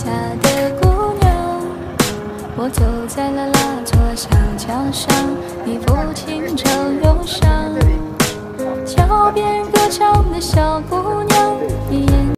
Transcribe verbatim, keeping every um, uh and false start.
家的姑娘，我走在了那座小桥上，你父亲正忧伤，桥边歌唱的小姑娘。